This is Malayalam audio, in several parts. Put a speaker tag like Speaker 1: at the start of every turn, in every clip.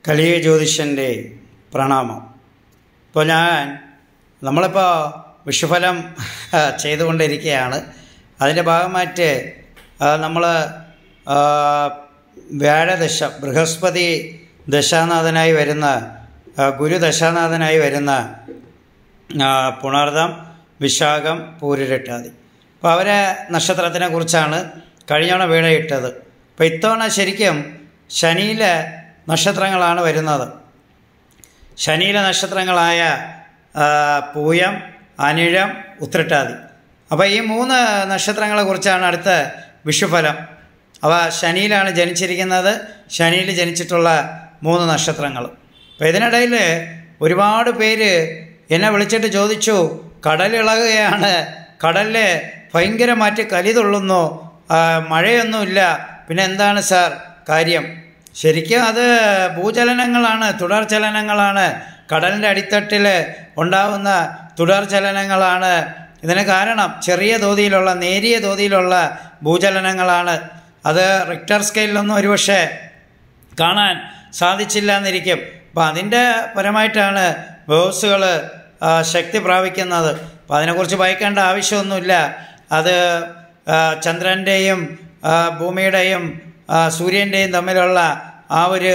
Speaker 1: കലിയ ജ്യോതിഷൻ്റെ പ്രണാമം. ഇപ്പോൾ നമ്മളിപ്പോൾ വിഷുഫലം ചെയ്തുകൊണ്ടിരിക്കുകയാണ്. അതിൻ്റെ ഭാഗമായിട്ട് നമ്മൾ വ്യാഴദശ, ബൃഹസ്പതി ദശാനാഥനായി വരുന്ന, ഗുരു ദശാനാഥനായി വരുന്ന പുണർദം, വിശാഖം, പൂരിരട്ടാതി, അപ്പോൾ അവരെ നക്ഷത്രത്തിനെ കുറിച്ചാണ് കഴിഞ്ഞവണ വീണയിട്ടത്. അപ്പോൾ ഇത്തവണ ശരിക്കും ശനിയിലെ നക്ഷത്രങ്ങളാണ് വരുന്നത്. ശനിയിലെ നക്ഷത്രങ്ങളായ പൂയം, അനിഴം, ഉത്രട്ടാതി. അപ്പോൾ ഈ 3 നക്ഷത്രങ്ങളെക്കുറിച്ചാണ് അടുത്ത വിഷുഫലം. അവ ശനിയിലാണ് ജനിച്ചിരിക്കുന്നത്. ശനിയിൽ ജനിച്ചിട്ടുള്ള 3 നക്ഷത്രങ്ങൾ. അപ്പോൾ ഇതിനിടയിൽ ഒരുപാട് പേര് എന്നെ വിളിച്ചിട്ട് ചോദിച്ചു, കടലിളകുകയാണ്, കടലിൽ ഭയങ്കരമായിട്ട് കലി തുള്ളുന്നു, മഴയൊന്നുമില്ല, പിന്നെ എന്താണ് സാർ കാര്യം? ശരിക്കും അത് ഭൂചലനങ്ങളാണ്, തുടർചലനങ്ങളാണ്. കടലിൻ്റെ അടിത്തട്ടിൽ ഉണ്ടാകുന്ന തുടർചലനങ്ങളാണ് ഇതിന് കാരണം. ചെറിയ തോതിലുള്ള, നേരിയ തോതിലുള്ള ഭൂചലനങ്ങളാണ്. അത് റിക്ടർ സ്കെയിലൊന്നും ഒരുപക്ഷെ കാണാൻ സാധിച്ചില്ല എന്നിരിക്കും. അപ്പോൾ അതിൻ്റെ പരമായിട്ടാണ് വേവ്സുകൾ ശക്തി പ്രാപിക്കുന്നത്. അപ്പോൾ അതിനെക്കുറിച്ച് ഭയക്കേണ്ട ആവശ്യമൊന്നുമില്ല. അത് ചന്ദ്രൻ്റെയും ഭൂമിയുടെയും സൂര്യൻ്റെയും തമ്മിലുള്ള ആ ഒരു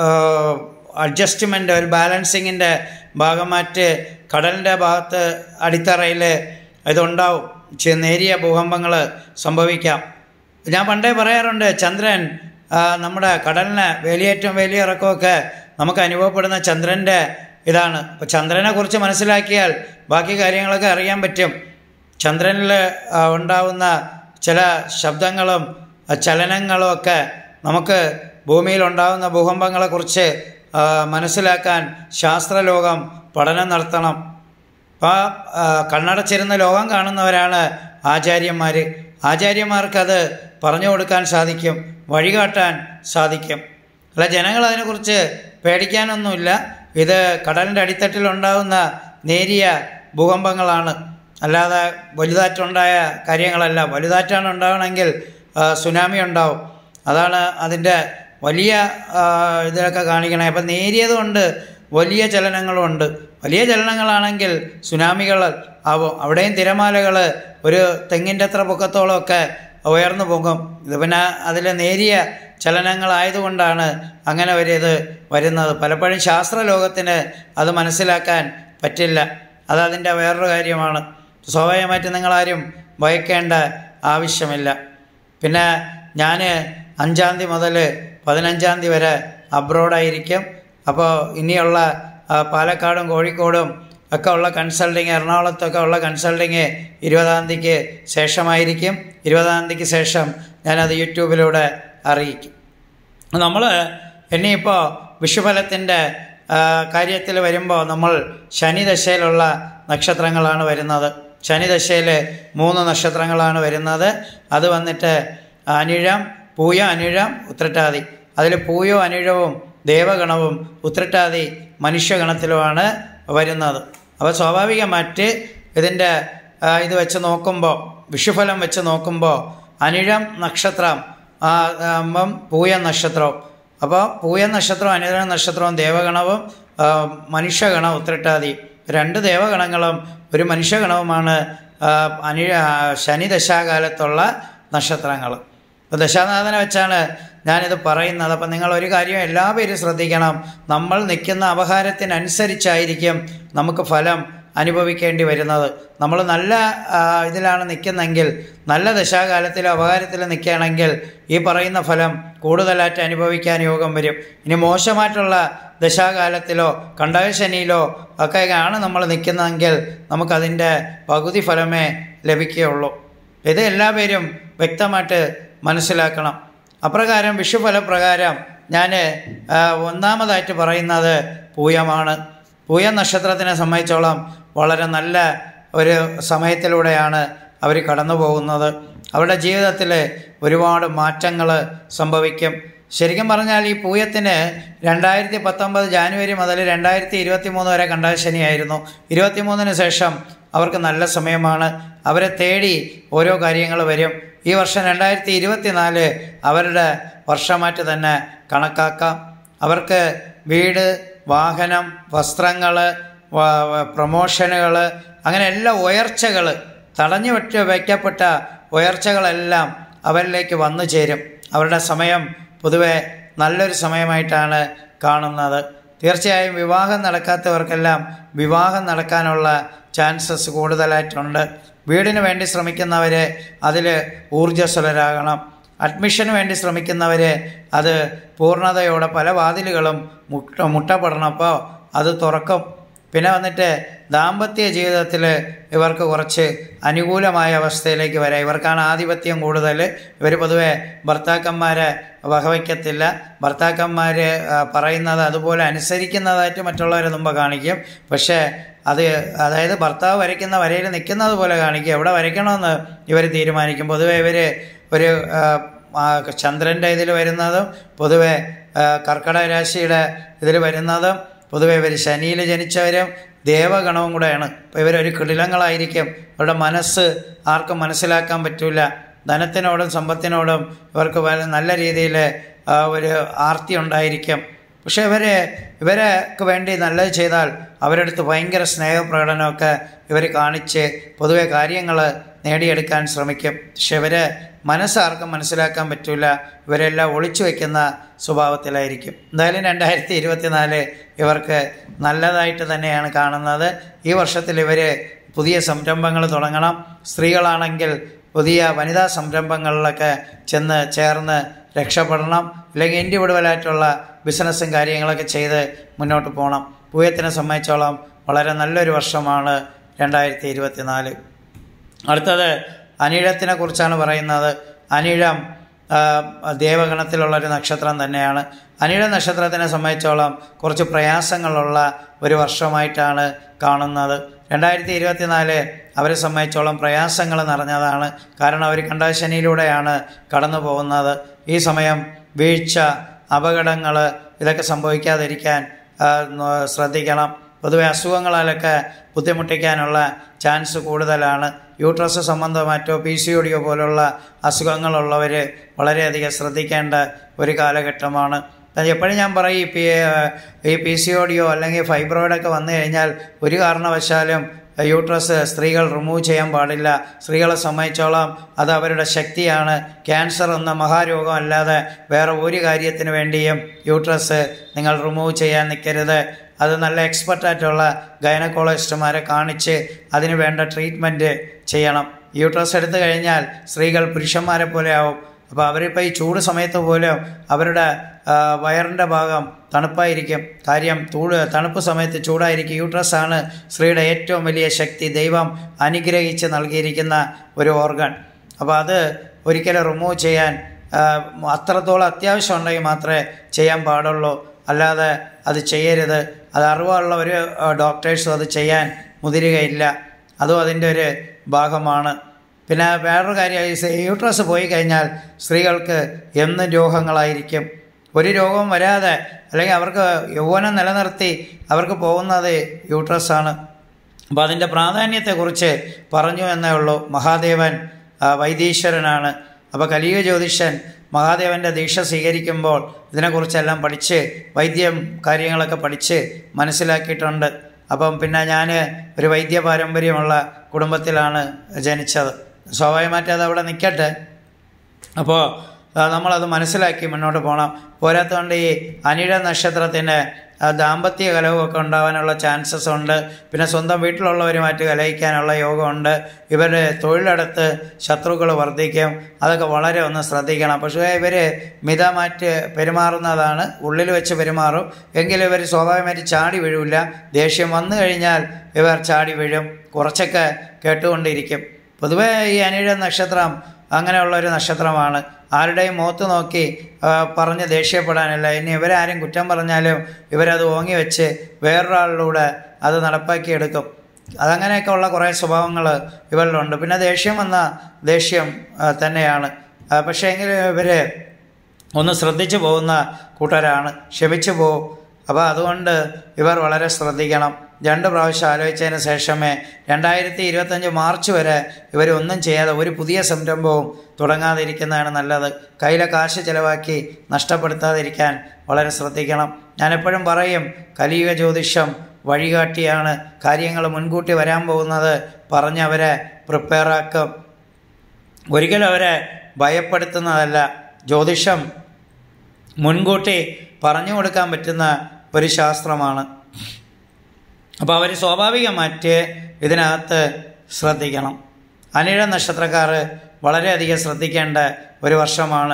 Speaker 1: അഡ്ജസ്റ്റ്മെൻറ്റ്, ഒരു ബാലൻസിങ്ങിൻ്റെ ഭാഗമായിട്ട് കടലിൻ്റെ ഭാഗത്ത് അടിത്തറയിൽ ഇതുണ്ടാവും. നേരിയ ഭൂകമ്പങ്ങൾ സംഭവിക്കാം. ഞാൻ പണ്ടേ പറയാറുണ്ട്, ചന്ദ്രൻ നമ്മുടെ കടലിന് വേലിയേറ്റവും വേലിയിറക്കമൊക്കെ നമുക്ക് അനുഭവപ്പെടുന്ന ചന്ദ്രൻ്റെ ഇതാണ്. അപ്പോൾ ചന്ദ്രനെ കുറിച്ച് മനസ്സിലാക്കിയാൽ ബാക്കി കാര്യങ്ങളൊക്കെ അറിയാൻ പറ്റും. ചന്ദ്രനിൽ ഉണ്ടാവുന്ന ചില ശബ്ദങ്ങളും ചലനങ്ങളും ഒക്കെ നമുക്ക് ഭൂമിയിലുണ്ടാകുന്ന ഭൂകമ്പങ്ങളെക്കുറിച്ച് മനസ്സിലാക്കാൻ ശാസ്ത്രലോകം പഠനം നടത്തണം. അപ്പോൾ കണ്ണടച്ചിരുന്ന ലോകം കാണുന്നവരാണ് ആചാര്യന്മാർ. ആചാര്യന്മാർക്കത് പറഞ്ഞു കൊടുക്കാൻ സാധിക്കും, വഴികാട്ടാൻ സാധിക്കും. അല്ല, ജനങ്ങൾ അതിനെക്കുറിച്ച് പേടിക്കാനൊന്നുമില്ല. ഇത് കടലിൻ്റെ അടിത്തട്ടിലുണ്ടാകുന്ന നേരിയ ഭൂകമ്പങ്ങളാണ്, അല്ലാതെ വലുതായിട്ടുണ്ടായ കാര്യങ്ങളല്ല. വലുതായിട്ടാണ് ഉണ്ടാകണമെങ്കിൽ സുനാമി ഉണ്ടാവും. അതാണ് അതിൻ്റെ വലിയ ഇതിലൊക്കെ കാണിക്കണേ. അപ്പം നേരിയതുകൊണ്ട് വലിയ ചലനങ്ങളുമുണ്ട്. വലിയ ചലനങ്ങളാണെങ്കിൽ സുനാമികൾ ആവും. അവിടെയും തിരമാലകൾ ഒരു തെങ്ങിൻ്റെ അത്ര പൊക്കത്തോളമൊക്കെ ഉയർന്നു പോകും. ഇത് പിന്നെ അതിൽ നേരിയ ചലനങ്ങളായതുകൊണ്ടാണ് അങ്ങനെ ഒരു ഇത് വരുന്നത്. പലപ്പോഴും ശാസ്ത്രലോകത്തിന് അത് മനസ്സിലാക്കാൻ പറ്റില്ല. അതതിൻ്റെ വേറൊരു കാര്യമാണ്. സ്വാഭാവികമായിട്ട് നിങ്ങളാരും ഭയക്കേണ്ട ആവശ്യമില്ല. പിന്നെ ഞാൻ 5-ാം തീയതി മുതൽ 15-ാം തീയതി വരെ അബ്രോഡായിരിക്കും. അപ്പോൾ ഇനിയുള്ള പാലക്കാടും കോഴിക്കോടും ഒക്കെ ഉള്ള കൺസൾട്ടിങ്, എറണാകുളത്തൊക്കെ ഉള്ള കൺസൾട്ടിങ് 20-ാം തീയതിക്ക് ശേഷമായിരിക്കും. 20-ാം തീയതിക്ക് ശേഷം ഞാനത് യൂട്യൂബിലൂടെ അറിയിക്കും. നമ്മൾ ഇനിയിപ്പോൾ വിഷുഫലത്തിൻ്റെ കാര്യത്തിൽ വരുമ്പോൾ നമ്മൾ ശനിദശയിലുള്ള നക്ഷത്രങ്ങളാണ് വരുന്നത്. ശനിദശയിൽ 3 നക്ഷത്രങ്ങളാണ് വരുന്നത്. അത് വന്നിട്ട് അനിഴം, പൂയം, അനിഴം, ഉത്രട്ടാതി. അതിൽ പൂയവും അനിഴവും ദേവഗണവും ഉത്രട്ടാതി മനുഷ്യഗണത്തിലുമാണ് വരുന്നത്. അപ്പോൾ സ്വാഭാവികമായിട്ട് ഇതിൻ്റെ ഇത് വെച്ച് നോക്കുമ്പോൾ, വിഷുഫലം വെച്ച് നോക്കുമ്പോൾ അനിഴം നക്ഷത്രം പൂയം നക്ഷത്രവും, അപ്പോൾ പൂയം നക്ഷത്രവും അനിഴം നക്ഷത്രവും ദേവഗണവും, മനുഷ്യഗണം ഉത്രട്ടാതി. 2 ദേവഗണങ്ങളും ഒരു മനുഷ്യഗണവുമാണ് ശനിദശാകാലത്തുള്ള നക്ഷത്രങ്ങൾ. അപ്പോൾ ദശാനാഥനെ വെച്ചാണ് ഞാനിത് പറയുന്നത്. അപ്പം നിങ്ങളൊരു കാര്യം എല്ലാവരും ശ്രദ്ധിക്കണം. നമ്മൾ നിൽക്കുന്ന അപഹാരത്തിനനുസരിച്ചായിരിക്കും നമുക്ക് ഫലം അനുഭവിക്കേണ്ടി വരുന്നത്. നമ്മൾ നല്ല ഇതിലാണ് നിൽക്കുന്നെങ്കിൽ, നല്ല ദശാകാലത്തിലോ അപഹാരത്തിലോ നിൽക്കുകയാണെങ്കിൽ ഈ പറയുന്ന ഫലം കൂടുതലായിട്ട് അനുഭവിക്കാൻ യോഗം വരും. ഇനി മോശമായിട്ടുള്ള ദശാകാലത്തിലോ കണ്ടകശനിയിലോ ഒക്കെയാണ് നമ്മൾ നിൽക്കുന്നതെങ്കിൽ നമുക്കതിൻ്റെ പകുതി ഫലമേ ലഭിക്കുകയുള്ളൂ. ഇത് എല്ലാവരും വ്യക്തമായിട്ട് മനസ്സിലാക്കണം. അപ്രകാരം വിഷുഫലപ്രകാരം ഞാൻ ഒന്നാമതായിട്ട് പറയുന്നത് പൂയമാണ്. പൂയം നക്ഷത്രത്തിനെ സംബന്ധിച്ചോളം വളരെ നല്ല ഒരു സമയത്തിലൂടെയാണ് അവർ കടന്നു പോകുന്നത്. അവരുടെ ജീവിതത്തിൽ ഒരുപാട് മാറ്റങ്ങൾ സംഭവിക്കും. ശരിക്കും പറഞ്ഞാൽ ഈ പൂയത്തിന് 2019 ജാനുവരി മുതൽ 2023 വരെ കണ്ടകശനിയായിരുന്നു. 23-ന് ശേഷം അവർക്ക് നല്ല സമയമാണ്. അവരെ തേടി ഓരോ കാര്യങ്ങൾ വരും. ഈ വർഷം 2024 അവരുടെ വർഷമായിട്ട് തന്നെ കണക്കാക്കാം. അവർക്ക് വീട്, വാഹനം, വസ്ത്രങ്ങൾ, പ്രമോഷനുകൾ, അങ്ങനെ എല്ലാ ഉയർച്ചകൾ, തടഞ്ഞു വയ്ക്കപ്പെട്ട ഉയർച്ചകളെല്ലാം അവരിലേക്ക് വന്നു ചേരും. അവരുടെ സമയം പൊതുവെ നല്ലൊരു സമയമായിട്ടാണ് കാണുന്നത്. തീർച്ചയായും വിവാഹം നടക്കാത്തവർക്കെല്ലാം വിവാഹം നടക്കാനുള്ള ചാൻസസ് കൂടുതലായിട്ടുണ്ട്. വീടിന് വേണ്ടി ശ്രമിക്കുന്നവർ അതിൽ ഊർജ്ജസ്വലരാകണം. അഡ്മിഷന് വേണ്ടി ശ്രമിക്കുന്നവർ അത് പൂർണ്ണതയോടെ പല വാതിലുകളും മുട്ടപ്പെടണം. അപ്പോൾ അത് തുറക്കും. പിന്നെ വന്നിട്ട് ദാമ്പത്യ ജീവിതത്തിൽ ഇവർക്ക് കുറച്ച് അനുകൂലമായ അവസ്ഥയിലേക്ക് വരാം. ഇവർക്കാണ് ആധിപത്യം കൂടുതൽ. ഇവർ പൊതുവെ ഭർത്താക്കന്മാരെ വകവയ്ക്കത്തില്ല. ഭർത്താക്കന്മാർ പറയുന്നത് അതുപോലെ അനുസരിക്കുന്നതായിട്ട് മറ്റുള്ളവരെ മുമ്പ് കാണിക്കും. പക്ഷേ അതായത് ഭർത്താവ് വരയ്ക്കുന്ന വരയിൽ നിൽക്കുന്നത് പോലെ കാണിക്കും. എവിടെ വരയ്ക്കണമെന്ന് ഇവർ തീരുമാനിക്കും. പൊതുവെ ഇവർ ഒരു ചന്ദ്രൻ്റെ ഇതിൽ വരുന്നതും പൊതുവെ കർക്കിടക രാശിയുടെ ഇതിൽ വരുന്നതും പൊതുവെ ഇവർ ശനിയിൽ ജനിച്ചവരും ദേവഗണവും കൂടെയാണ്. അപ്പോൾ ഇവരൊരു കിടിലങ്ങളായിരിക്കും. ഇവരുടെ മനസ്സ് ആർക്കും മനസ്സിലാക്കാൻ പറ്റില്ല. ധനത്തിനോടും സമ്പത്തിനോടും ഇവർക്ക് നല്ല രീതിയിൽ ഒരു ആർത്തി ഉണ്ടായിരിക്കും. പക്ഷേ ഇവർക്ക് വേണ്ടി നല്ലത് ചെയ്താൽ അവരുടെ അടുത്ത് ഭയങ്കര സ്നേഹപ്രകടനമൊക്കെ ഇവർ കാണിച്ച് പൊതുവെ കാര്യങ്ങൾ നേടിയെടുക്കാൻ ശ്രമിക്കും. പക്ഷെ ഇവരെ മനസ്സാർക്കും മനസ്സിലാക്കാൻ പറ്റില്ല. ഇവരെല്ലാം ഒളിച്ചു വയ്ക്കുന്ന സ്വഭാവത്തിലായിരിക്കും. എന്തായാലും 2024 ഇവർക്ക് നല്ലതായിട്ട് തന്നെയാണ് കാണുന്നത്. ഈ വർഷത്തിൽ ഇവർ പുതിയ സംരംഭങ്ങൾ തുടങ്ങണം. സ്ത്രീകളാണെങ്കിൽ പുതിയ വനിതാ സംരംഭങ്ങളിലൊക്കെ ചേർന്ന് രക്ഷപ്പെടണം. അല്ലെങ്കിൽ ഇൻഡിവിജ്വലായിട്ടുള്ള ബിസിനസ്സും കാര്യങ്ങളൊക്കെ ചെയ്ത് മുന്നോട്ട് പോകണം. പൂയത്തിനെ സംബന്ധിച്ചോളം വളരെ നല്ലൊരു വർഷമാണ് 2024. അടുത്തത് അനിഴത്തിനെ കുറിച്ചാണ് പറയുന്നത്. അനിഴം ദേവഗണത്തിലുള്ളൊരു നക്ഷത്രം തന്നെയാണ്. അനിഴ നക്ഷത്രത്തിനെ സംബന്ധിച്ചോളം കുറച്ച് പ്രയാസങ്ങളുള്ള ഒരു വർഷമായിട്ടാണ് കാണുന്നത്. 2024 അവരെ സംബന്ധിച്ചോളം പ്രയാസങ്ങൾ നിറഞ്ഞതാണ്. കാരണം അവർ കണ്ടശനിയിലൂടെയാണ് കടന്നു പോകുന്നത്. ഈ സമയം വീഴ്ച, അപകടങ്ങൾ ഇതൊക്കെ സംഭവിക്കാതിരിക്കാൻ ശ്രദ്ധിക്കണം. പൊതുവെ അസുഖങ്ങളാലൊക്കെ ബുദ്ധിമുട്ടിക്കാനുള്ള ചാൻസ് കൂടുതലാണ്. യൂട്രസ് സംബന്ധമായിട്ടോ PCOD പോലുള്ള അസുഖങ്ങളുള്ളവർ വളരെയധികം ശ്രദ്ധിക്കേണ്ട ഒരു കാലഘട്ടമാണ്. എപ്പോഴും ഞാൻ പറയും, ഈ PCOD അല്ലെങ്കിൽ ഫൈബ്രോയിഡൊക്കെ വന്നു കഴിഞ്ഞാൽ ഒരു കാരണവശാലും യൂട്രസ് സ്ത്രീകൾ റിമൂവ് ചെയ്യാൻ പാടില്ല. സ്ത്രീകളെ സംബന്ധിച്ചോളം അത് അവരുടെ ശക്തിയാണ്. ക്യാൻസർ എന്ന മഹാരോഗം അല്ലാതെ വേറെ ഒരു കാര്യത്തിന് വേണ്ടിയും യൂട്രസ് നിങ്ങൾ റിമൂവ് ചെയ്യാൻ നിൽക്കരുത്. അത് നല്ല എക്സ്പെർട്ടായിട്ടുള്ള ഗൈനക്കോളജിസ്റ്റുമാരെ കാണിച്ച് അതിന് വേണ്ട ട്രീറ്റ്മെൻറ്റ് ചെയ്യണം. യൂട്രസ് എടുത്തു കഴിഞ്ഞാൽ സ്ത്രീകൾ പുരുഷന്മാരെ പോലെ ആവും. അപ്പോൾ അവരിപ്പോൾ ഈ ചൂട് സമയത്ത് പോലും അവരുടെ വയറിൻ്റെ ഭാഗം തണുപ്പായിരിക്കും. കാര്യം തണുപ്പ് സമയത്ത് ചൂടായിരിക്കും. യൂട്രസാണ് സ്ത്രീയുടെ ഏറ്റവും വലിയ ശക്തി, ദൈവം അനുഗ്രഹിച്ച് നൽകിയിരിക്കുന്ന ഒരു ഓർഗൻ. അപ്പോൾ അത് ഒരിക്കലും റിമൂവ് ചെയ്യാൻ അത്രത്തോളം അത്യാവശ്യം ഉണ്ടെങ്കിൽ മാത്രമേ ചെയ്യാൻ പാടുള്ളൂ. അല്ലാതെ അത് ചെയ്യരുത്. അത് അറിവുള്ള ഒരു ഡോക്ടേഴ്സും അത് ചെയ്യാൻ മുതിരുകയില്ല. അതും അതിൻ്റെ ഒരു ഭാഗമാണ്. പിന്നെ വേറൊരു കാര്യം, യൂട്രസ് പോയി കഴിഞ്ഞാൽ സ്ത്രീകൾക്ക് എന്നും രോഗങ്ങളായിരിക്കും. ഒരു രോഗവും വരാതെ അല്ലെങ്കിൽ അവർക്ക് യൗവനം നിലനിർത്തി അവർക്ക് പോകുന്നത് യൂട്രസാണ്. അപ്പോൾ അതിൻ്റെ പ്രാധാന്യത്തെക്കുറിച്ച് പറഞ്ഞു എന്നേ ഉള്ളൂ. മഹാദേവൻ വൈദീശ്വരനാണ്. അപ്പോൾ കലിയുഗ ജ്യോതിഷൻ മഹാദേവൻ്റെ ദീക്ഷ സ്വീകരിക്കുമ്പോൾ ഇതിനെക്കുറിച്ചെല്ലാം പഠിച്ച് വൈദ്യം കാര്യങ്ങളൊക്കെ പഠിച്ച് മനസ്സിലാക്കിയിട്ടുണ്ട്. അപ്പം പിന്നെ ഞാൻ ഒരു വൈദ്യ പാരമ്പര്യമുള്ള കുടുംബത്തിലാണ് ജനിച്ചത്. സ്വാഭാവികമായിട്ട് അത് അവിടെ നിൽക്കട്ടെ. അപ്പോൾ നമ്മളത് മനസ്സിലാക്കി മുന്നോട്ട് പോകണം. പോരാത്തതുകൊണ്ട് ഈ അനിഴ നക്ഷത്രത്തിൻ്റെ ദാമ്പത്യ കലഹമൊക്കെ ഉണ്ടാകാനുള്ള ചാൻസസ് ഉണ്ട്. പിന്നെ സ്വന്തം വീട്ടിലുള്ളവരുമായിട്ട് കലഹിക്കാനുള്ള യോഗമുണ്ട്. ഇവരുടെ തൊഴിലിടത്ത് ശത്രുക്കൾ വർദ്ധിക്കും. അതൊക്കെ വളരെ ഒന്ന് ശ്രദ്ധിക്കണം. പക്ഷേ ഇവർ മിതമായിട്ട് പെരുമാറുന്നതാണ്. ഉള്ളിൽ വെച്ച് പെരുമാറും. എങ്കിലും ഇവർ സ്വാഭാവികമായിട്ട് ചാടി വീഴില്ല. ദേഷ്യം വന്നു കഴിഞ്ഞാൽ ഇവർ ചാടി വീഴും. കുറച്ചൊക്കെ കേട്ടുകൊണ്ടിരിക്കും. പൊതുവേ ഈ അനിഴ നക്ഷത്രം അങ്ങനെയുള്ളൊരു നക്ഷത്രമാണ്. ആരുടെയും മുഖത്ത് നോക്കി പറഞ്ഞ് ദേഷ്യപ്പെടാനല്ല. ഇനി ഇവരാരും കുറ്റം പറഞ്ഞാലും ഇവരത് ഓങ്ങി വെച്ച് വേറൊരാളിലൂടെ അത് നടപ്പാക്കിയെടുക്കും. അതങ്ങനെയൊക്കെ ഉള്ള കുറേ സ്വഭാവങ്ങൾ ഇവരിലുണ്ട്. പിന്നെ ദേഷ്യം വന്ന ദേഷ്യം തന്നെയാണ്. പക്ഷേ എങ്കിലും ഇവർ ഒന്ന് ശ്രദ്ധിച്ചു പോകുന്ന കൂട്ടരാണ്, ക്ഷമിച്ചു പോകും. അപ്പോൾ അതുകൊണ്ട് ഇവർ വളരെ ശ്രദ്ധിക്കണം. 2 പ്രാവശ്യം ആലോചിച്ചതിന് ശേഷമേ 2025 മാർച്ച് വരെ ഇവരൊന്നും ചെയ്യാതെ ഒരു പുതിയ സംരംഭവും തുടങ്ങാതിരിക്കുന്നതാണ് നല്ലത്. കയ്യിലെ കാശ് ചിലവാക്കി നഷ്ടപ്പെടുത്താതിരിക്കാൻ വളരെ ശ്രദ്ധിക്കണം. ഞാനെപ്പോഴും പറയും, കലിയുഗ ജ്യോതിഷം വഴികാട്ടിയാണ്. കാര്യങ്ങൾ മുൻകൂട്ടി വരാൻ പോകുന്നത് പറഞ്ഞവരെ പ്രിപ്പയറാക്കും, ഒരിക്കലും അവരെ ഭയപ്പെടുത്തുന്നതല്ല. ജ്യോതിഷം മുൻകൂട്ടി പറഞ്ഞു കൊടുക്കാൻ പറ്റുന്ന ഒരു ശാസ്ത്രമാണ്. അപ്പോൾ അവർ സ്വാഭാവികമായിട്ട് ഇതിനകത്ത് ശ്രദ്ധിക്കണം. അനിഴം നക്ഷത്രക്കാർ വളരെയധികം ശ്രദ്ധിക്കേണ്ട ഒരു വർഷമാണ്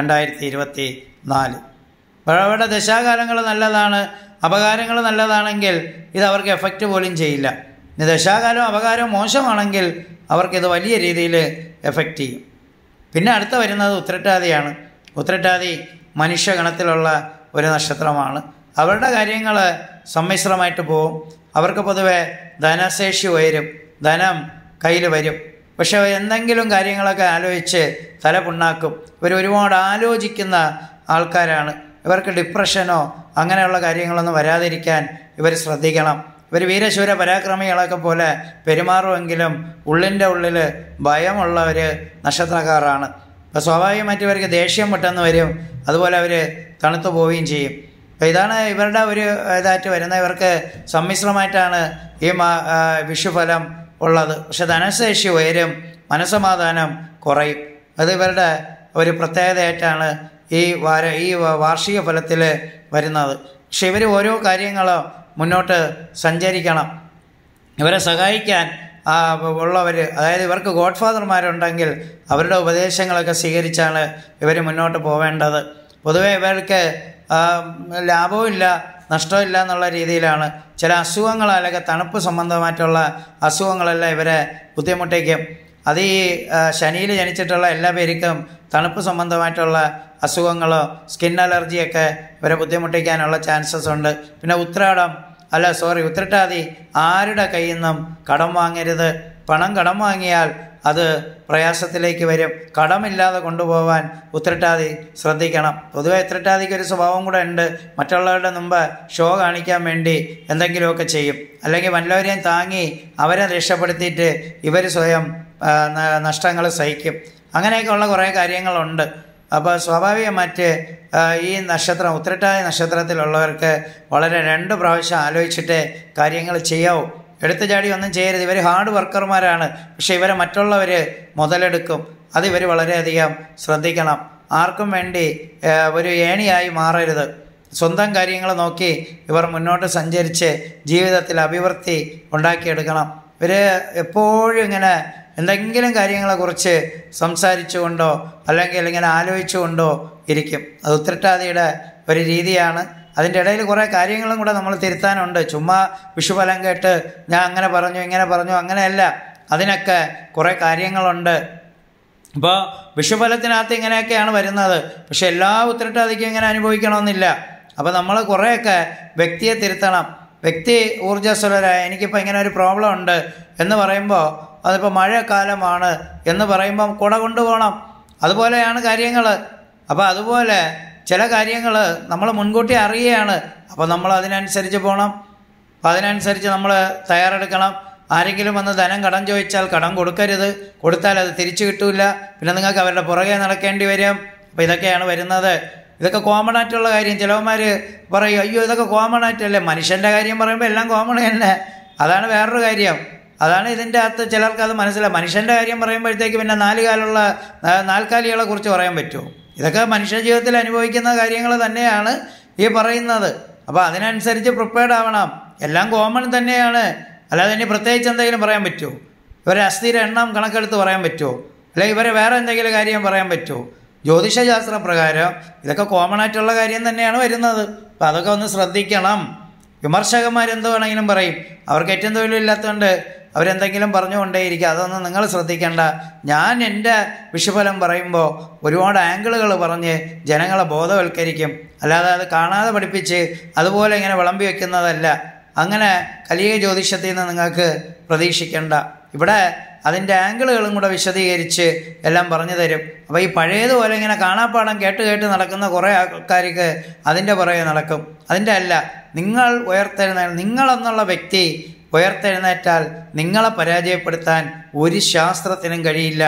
Speaker 1: 2024. അവരുടെ ദശാകാലങ്ങൾ നല്ലതാണ്, അപകാരങ്ങൾ നല്ലതാണെങ്കിൽ ഇത് അവർക്ക് എഫക്റ്റ് പോലും ചെയ്യില്ല. ഇനി ദശാകാലം അപകാരം മോശമാണെങ്കിൽ അവർക്കിത് വലിയ രീതിയിൽ എഫക്റ്റ് ചെയ്യും. പിന്നെ അടുത്ത വരുന്നത് ഉത്രട്ടാതിയാണ്. ഉത്രട്ടാതി മനുഷ്യഗണത്തിലുള്ള ഒരു നക്ഷത്രമാണ്. അവരുടെ കാര്യങ്ങൾ സമ്മിശ്രമായിട്ട് പോവും. അവർക്ക് പൊതുവെ ധനശേഷി ഉയരും, ധനം കയ്യിൽ വരും. പക്ഷെ എന്തെങ്കിലും കാര്യങ്ങളൊക്കെ ആലോചിച്ച് തല പുണ്ണാക്കും. ഇവർ ഒരുപാട് ആലോചിക്കുന്ന ആൾക്കാരാണ്. ഇവർക്ക് ഡിപ്രഷനോ അങ്ങനെയുള്ള കാര്യങ്ങളൊന്നും വരാതിരിക്കാൻ ഇവർ ശ്രദ്ധിക്കണം. ഇവർ വീരശൂര പരാക്രമികളൊക്കെ പോലെ പെരുമാറുമെങ്കിലും ഉള്ളിൻ്റെ ഉള്ളിൽ ഭയമുള്ള ഒരു നക്ഷത്രക്കാരാണ്. അപ്പോൾ സ്വാഭാവികമായിട്ട് ഇവർക്ക് ദേഷ്യം പെട്ടെന്ന് വരും, അതുപോലെ അവർ തണുത്തു പോവുകയും ചെയ്യും. അപ്പോൾ ഇതാണ് ഇവരുടെ ഒരു ഇതായിട്ട് വരുന്ന. ഇവർക്ക് സമ്മിശ്രമായിട്ടാണ് ഈ വിഷുഫലം ഉള്ളത്. പക്ഷെ ധനശേഷി ഉയരും, മനസ്സമാധാനം കുറയും. അത് ഇവരുടെ ഒരു പ്രത്യേകതയായിട്ടാണ് ഈ വാർഷിക ഫലത്തിൽ വരുന്നത്. പക്ഷെ ഇവർ ഓരോ കാര്യങ്ങളും മുന്നോട്ട് സഞ്ചരിക്കണം. ഇവരെ സഹായിക്കാൻ ഉള്ളവർ, അതായത് ഇവർക്ക് ഗോഡ് ഫാദർമാരുണ്ടെങ്കിൽ അവരുടെ ഉപദേശങ്ങളൊക്കെ സ്വീകരിച്ചാണ് ഇവർ മുന്നോട്ട് പോവേണ്ടത്. പൊതുവേ ഇവർക്ക് ലാഭവും ഇല്ല നഷ്ടമില്ല എന്നുള്ള രീതിയിലാണ്. ചില അസുഖങ്ങളാലൊക്കെ തണുപ്പ് സംബന്ധമായിട്ടുള്ള അസുഖങ്ങളെല്ലാം ഇവരെ ബുദ്ധിമുട്ടിക്കും. അത് ഈ ശനിയിൽ ജനിച്ചിട്ടുള്ള എല്ലാ പേർക്കും തണുപ്പ് സംബന്ധമായിട്ടുള്ള അസുഖങ്ങളോ സ്കിൻ അലർജിയൊക്കെ ഇവരെ ബുദ്ധിമുട്ടിക്കാനുള്ള ചാൻസസ് ഉണ്ട്. പിന്നെ ഉത്രട്ടാതി ആരുടെ കയ്യിൽ നിന്നും കടം വാങ്ങരുത്. പണം കടം വാങ്ങിയാൽ അത് പ്രയാസത്തിലേക്ക് വരും. കടമില്ലാതെ കൊണ്ടുപോകാൻ ഉത്രട്ടാതി ശ്രദ്ധിക്കണം. പൊതുവെ ഉത്രട്ടാതിക്ക് ഒരു സ്വഭാവം കൂടെ ഉണ്ട്. മറ്റുള്ളവരുടെ മുമ്പ് ഷോ കാണിക്കാൻ വേണ്ടി എന്തെങ്കിലുമൊക്കെ ചെയ്യും, അല്ലെങ്കിൽ വല്ലവരെയും താങ്ങി അവരെ രക്ഷപ്പെടുത്തിയിട്ട് ഇവർ സ്വയം നഷ്ടങ്ങൾ സഹിക്കും. അങ്ങനെയൊക്കെയുള്ള കുറേ കാര്യങ്ങളുണ്ട്. അപ്പോൾ സ്വാഭാവികമായിട്ട് ഈ നക്ഷത്രം ഉത്രട്ടാതി നക്ഷത്രത്തിലുള്ളവർക്ക് വളരെ 2 പ്രാവശ്യം ആലോചിച്ചിട്ടേ കാര്യങ്ങൾ ചെയ്യാവൂ. എടുത്തു ചാടി ഒന്നും ചെയ്യരുത്. ഇവർ ഹാർഡ് വർക്കർമാരാണ്. പക്ഷെ ഇവരെ മറ്റുള്ളവർ മുതലെടുക്കും. അത് ഇവർ വളരെയധികം ശ്രദ്ധിക്കണം. ആർക്കും വേണ്ടി ഒരു ഏണിയായി മാറരുത്. സ്വന്തം കാര്യങ്ങൾ നോക്കി ഇവർ മുന്നോട്ട് സഞ്ചരിച്ച് ജീവിതത്തിൽ അഭിവൃദ്ധി ഉണ്ടാക്കിയെടുക്കണം. ഇവർ എപ്പോഴും ഇങ്ങനെ എന്തെങ്കിലും കാര്യങ്ങളെക്കുറിച്ച് സംസാരിച്ചുകൊണ്ടോ അല്ലെങ്കിൽ ഇങ്ങനെ ആലോചിച്ചുകൊണ്ടോ ഇരിക്കും. അത് ഉത്രട്ടാതിയുടെ ഒരു രീതിയാണ്. അതിൻ്റെ ഇടയിൽ കുറേ കാര്യങ്ങളും കൂടെ നമ്മൾ തിരുത്താനുണ്ട്. ചുമ്മാ വിഷുഫലം കേട്ട് ഞാൻ അങ്ങനെ പറഞ്ഞു ഇങ്ങനെ പറഞ്ഞു അങ്ങനെയല്ല, അതിനൊക്കെ കുറേ കാര്യങ്ങളുണ്ട്. അപ്പോൾ വിഷുഫലത്തിനകത്ത് ഇങ്ങനെയൊക്കെയാണ് വരുന്നത്. പക്ഷെ എല്ലാ ഉത്രട്ടാതിക്കും ഇങ്ങനെ അനുഭവിക്കണമെന്നില്ല. അപ്പോൾ നമ്മൾ കുറേയൊക്കെ വ്യക്തിയെ തിരുത്തണം. വ്യക്തി ഊർജ്ജസ്വലരായ എനിക്കിപ്പോൾ ഇങ്ങനെ ഒരു പ്രോബ്ലം ഉണ്ട് എന്ന് പറയുമ്പോൾ, അതിപ്പോൾ മഴക്കാലമാണ് എന്ന് പറയുമ്പം കുട കൊണ്ടുപോകണം. അതുപോലെയാണ് കാര്യങ്ങൾ. അപ്പോൾ അതുപോലെ ചില കാര്യങ്ങൾ നമ്മൾ മുൻകൂട്ടി അറിയുകയാണ്. അപ്പോൾ നമ്മൾ അതിനനുസരിച്ച് പോകണം. അപ്പോൾ അതിനനുസരിച്ച് നമ്മൾ തയ്യാറെടുക്കണം. ആരെങ്കിലും വന്ന് ധനം കടം ചോദിച്ചാൽ കടം കൊടുക്കരുത്. കൊടുത്താൽ അത് തിരിച്ചു കിട്ടില്ല. പിന്നെ നിങ്ങൾക്ക് അവരുടെ പുറകെ നടക്കേണ്ടി വരും. അപ്പോൾ ഇതൊക്കെയാണ് വരുന്നത്. ഇതൊക്കെ കോമൺ ആയിട്ടുള്ള കാര്യം. ചിലവന്മാർ പറയും അയ്യോ ഇതൊക്കെ കോമൺ ആയിട്ടല്ലേ. മനുഷ്യൻ്റെ കാര്യം പറയുമ്പോൾ എല്ലാം കോമൺ തന്നെ. അതാണ് വേറൊരു കാര്യം. അതാണ് ഇതിൻ്റെ അകത്ത് ചിലർക്ക് അത് മനസ്സിലാവും. മനുഷ്യൻ്റെ കാര്യം പറയുമ്പോഴത്തേക്ക് പിന്നെ നാൽക്കാലികളെ കുറിച്ച് പറയാൻ പറ്റുമോ? ഇതൊക്കെ മനുഷ്യ ജീവിതത്തിൽ അനുഭവിക്കുന്ന കാര്യങ്ങൾ തന്നെയാണ് ഈ പറയുന്നത്. അപ്പോൾ അതിനനുസരിച്ച് പ്രിപ്പയർഡ് ആവണം. എല്ലാം കോമൺ തന്നെയാണ്. അല്ലാതെ ഇനി പ്രത്യേകിച്ച് എന്തെങ്കിലും പറയാൻ പറ്റുമോ? ഇവരെ അസ്ഥിര എണ്ണം കണക്കെടുത്ത് പറയാൻ പറ്റുമോ? അല്ലെങ്കിൽ ഇവരെ വേറെ എന്തെങ്കിലും കാര്യം പറയാൻ പറ്റുമോ? ജ്യോതിഷശാസ്ത്ര പ്രകാരം ഇതൊക്കെ കോമൺ ആയിട്ടുള്ള കാര്യം തന്നെയാണ് വരുന്നത്. അപ്പോൾ അതൊക്കെ ഒന്ന് ശ്രദ്ധിക്കണം. വിമർശകന്മാരെന്ത് വേണമെങ്കിലും പറയും. അവർക്ക് ഏറ്റവും തൊഴിലില്ലാത്തതുകൊണ്ട് അവരെന്തെങ്കിലും പറഞ്ഞുകൊണ്ടേയിരിക്കുക. അതൊന്നും നിങ്ങൾ ശ്രദ്ധിക്കേണ്ട. ഞാൻ എൻ്റെ വിഷുഫലം പറയുമ്പോൾ ഒരുപാട് ആംഗിളുകൾ പറഞ്ഞ് ജനങ്ങളെ ബോധവൽക്കരിക്കും. അല്ലാതെ അത് കാണാതെ പഠിപ്പിച്ച് അതുപോലെ ഇങ്ങനെ വിളമ്പി വയ്ക്കുന്നതല്ല. അങ്ങനെ കലിയുഗ ജ്യോതിഷത്തിൽ നിന്ന് നിങ്ങൾക്ക് പ്രതീക്ഷിക്കേണ്ട. ഇവിടെ അതിൻ്റെ ആംഗിളുകളും കൂടെ വിശദീകരിച്ച് എല്ലാം പറഞ്ഞു തരും. അപ്പോൾ ഈ പഴയതുപോലെ ഇങ്ങനെ കാണാപ്പാടം കേട്ട് നടക്കുന്ന കുറേ ആൾക്കാർക്ക് അതിൻ്റെ പുറകെ നടക്കും. അതിൻ്റെ അല്ല, നിങ്ങൾ നിങ്ങളെന്നുള്ള വ്യക്തി ഉയർത്തെഴുന്നേറ്റാൽ നിങ്ങളെ പരാജയപ്പെടുത്താൻ ഒരു ശാസ്ത്രത്തിനും കഴിയില്ല.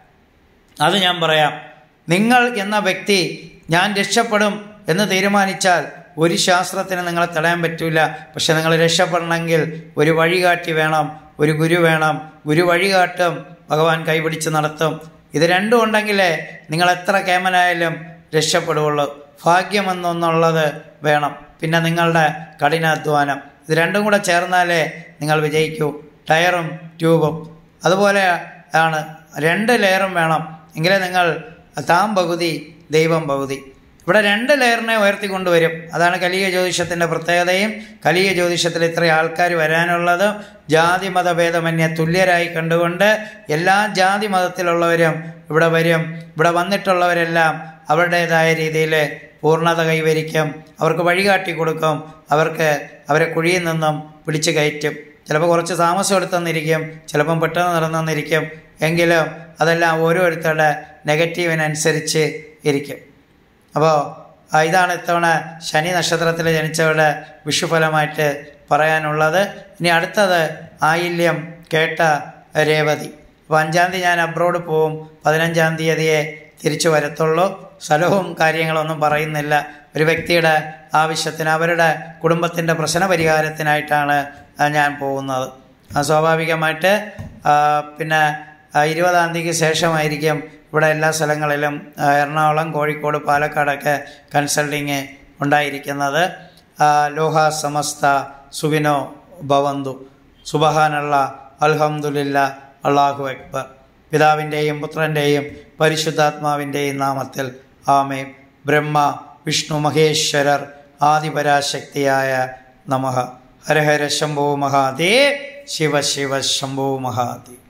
Speaker 1: അത് ഞാൻ പറയാം. നിങ്ങൾ എന്ന വ്യക്തി ഞാൻ രക്ഷപ്പെടും എന്ന് തീരുമാനിച്ചാൽ ഒരു ശാസ്ത്രത്തിന് നിങ്ങളെ തടയാൻ പറ്റില്ല. പക്ഷെ നിങ്ങൾ രക്ഷപ്പെടണമെങ്കിൽ ഒരു വഴികാട്ടി വേണം, ഒരു ഗുരു വേണം. ഗുരു വഴികാട്ടും, ഭഗവാൻ കൈപിടിച്ച് നടത്തും. ഇത് രണ്ടും ഉണ്ടെങ്കിലേ നിങ്ങൾ എത്ര കേമനായാലും രക്ഷപ്പെടുകയുള്ളൂ. ഭാഗ്യമെന്നൊന്നുള്ളത് വേണം, പിന്നെ നിങ്ങളുടെ കഠിനാധ്വാനം. ഇത് രണ്ടും കൂടെ ചേർന്നാലേ നിങ്ങൾ വിജയിക്കൂ. ടയറും ട്യൂബും അതുപോലെ ആണ്, 2 ലെയറും വേണം. എങ്കിലേ നിങ്ങൾ താൻ പകുതി ദൈവം പകുതി. ഇവിടെ 2 ലെയറിനെ ഉയർത്തിക്കൊണ്ടുവരും. അതാണ് കലിക ജ്യോതിഷത്തിൻ്റെ പ്രത്യേകതയും. കലിക ജ്യോതിഷത്തിൽ ഇത്ര ആൾക്കാർ വരാനുള്ളത് ജാതി മതഭേദമന്യേ തുല്യരായി കണ്ടുകൊണ്ട് എല്ലാ ജാതി മതത്തിലുള്ളവരും ഇവിടെ വരും. ഇവിടെ വന്നിട്ടുള്ളവരെല്ലാം അവരുടേതായ രീതിയിൽ പൂർണ്ണത കൈവരിക്കും. അവർക്ക് വഴികാട്ടി കൊടുക്കും. അവരെ കുഴിയിൽ നിന്നും പിടിച്ചു കയറ്റും. ചിലപ്പോൾ കുറച്ച് താമസം എടുത്തെന്നിരിക്കും, ചിലപ്പം പെട്ടെന്ന് നടന്നെന്നിരിക്കും. എങ്കിലും അതെല്ലാം ഓരോരുത്തരുടെ നെഗറ്റീവിനനുസരിച്ച് ഇരിക്കും. അപ്പോൾ ഇതാണ് ഇത്തവണ ശനി നക്ഷത്രത്തിൽ ജനിച്ചവരുടെ വിഷുഫലമായിട്ട് പറയാനുള്ളത്. ഇനി അടുത്തത് ആയില്യം കേട്ട രേവതി. അപ്പോൾ 5-ാം തീയതി ഞാൻ അബ്രോഡ് പോവും. 15-ാം തീയതിയെ തിരിച്ചു വരത്തുള്ളൂ. സ്ഥലവും കാര്യങ്ങളൊന്നും പറയുന്നില്ല. ഒരു വ്യക്തിയുടെ ആവശ്യത്തിന്, അവരുടെ കുടുംബത്തിൻ്റെ പ്രശ്ന പരിഹാരത്തിനായിട്ടാണ് ഞാൻ പോകുന്നത്. സ്വാഭാവികമായിട്ട് പിന്നെ 20-ാം തീയതിക്ക് ശേഷമായിരിക്കും ഇവിടെ എല്ലാ സ്ഥലങ്ങളിലും എറണാകുളം, കോഴിക്കോട്, പാലക്കാടൊക്കെ കൺസൾട്ടിങ് ഉണ്ടായിരിക്കുന്നത്. ലോഹ സമസ്ത സുഖിനോ ഭവന്തു. സുബ്ഹാനല്ലാഹ്, അൽഹംദുലില്ലാഹ്, അല്ലാഹു അക്ബർ. പിതാവിൻ്റെയും പുത്രൻ്റെയും പരിശുദ്ധാത്മാവിൻ്റെയും നാമത്തിൽ ആമേൻ. ബ്രഹ്മ വിഷ്ണു മഹേശ്വരർ ആദിപരാശക്തിയായ നമഃ. ഹര ഹര ശംഭോ മഹാദേവ്. ശിവ ശിവ ശംഭോ മഹാദേവ്.